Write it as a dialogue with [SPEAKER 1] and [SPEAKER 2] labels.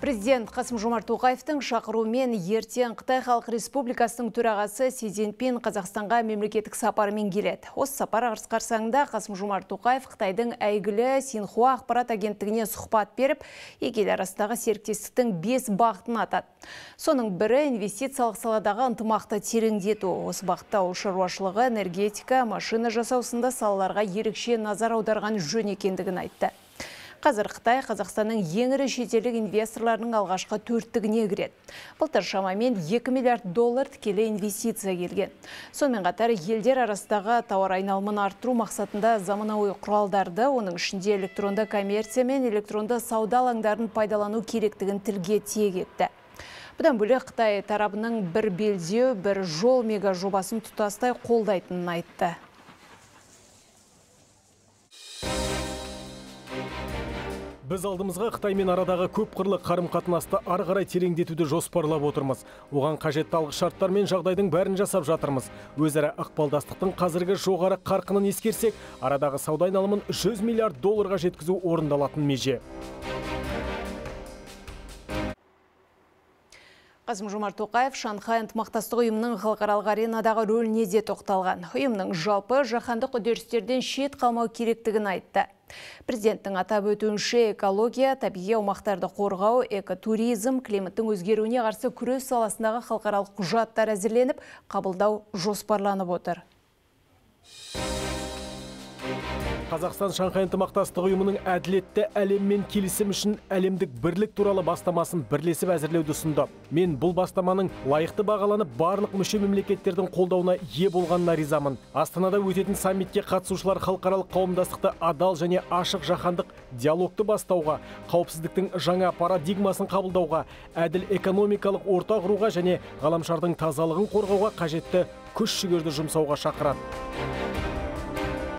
[SPEAKER 1] Президент Қасым-Жомарт Тоқаевтың шақыруымен ертең Қытай Халық Республикасының төрағасы Си Цзиньпин Қазақстанға мемлекеттік сапарымен келеді. Осы сапар қарсаңында Қасым-Жомарт Тоқаев Қытайдың әйгілі Синьхуа ақпарат агенттігіне сұхбат беріп, екі ел арасындағы серіктестіктің 5 бағытын атады. Соның бірі инвестициялық саладағы ынтымақты тереңдету. Осы бағытта ауыл шаруашылығы, энергетика, машина жасау сынды салаларға ерекше назар аударған жөн екендігін айтты. Қазір Қытай Қазақстанның ең ірі шетелдік инвесторларының алғашқы төрттігіне кіреді. Былтыр шамамен $2 миллиард тікелей инвестиция келген. Сонымен қатар елдер арасындағы тауар айналымын арттыру мақсатында заманауи құралдарды, оның ішінде электронды коммерция мен электронды сауда алаңдарын пайдалану керектігін тілге тиек етті. Бұдан бөлек Қытай тарабының бір белдеу, бір жол мега жобасын тұтастай қолдайтынын айтты.
[SPEAKER 2] Біз алдымызға Қытаймен арадағы көп қырлы қарым-қатынасты ары қарай тереңдетуді жоспарлап отырмыз. Оған қажетті алғы шарттар мен жағдайдың бәрін жасап жатырмыз. Өзара ықпалдастықтың қазіргі жоғары қарқынын ескерсек, арадағы сауда айналымын $100 миллиард жеткізу орындалатын меже.
[SPEAKER 1] Қасым-Жомарт Тоқаев Шанхай ынтымақтастық ұйымының халықаралық аренадағы рөліне де тоқталған. Ұйымның жалпы жаһандық үдерістерден шет қалмау керектігін айтты. Президенттің атап өтуінше экология, табиғи аумақтарды қорғау, экотуризм, климаттың өзгеруіне қарсы күрес саласындағы халықаралық құжаттар әзірленіп, қабылдау жоспарланып отыр.
[SPEAKER 2] Қазақстан Шанхай ынтымақтастық ұйымының әділетті әлеммен келісім үшін әлемдік бірлік туралы бастамасын бірлесіп әзірлеуді ұсынды. Мен бұл бастаманың лайықты бағаланып барлық мүше мемлекеттердің қолдауына ие болғанына ризамын. Астанада өтетін саммитке қатысушылар халықаралық қауымдастықты адал және ашық жаһандық диалогты бастауға, қауіпсіздіктің жаңа парадигмасын қабылдауға, әділ экономикалық орта құруға және ғаламшардың тазалығын қорғауға қажетті күш-жігерді жұмсауға шақырады.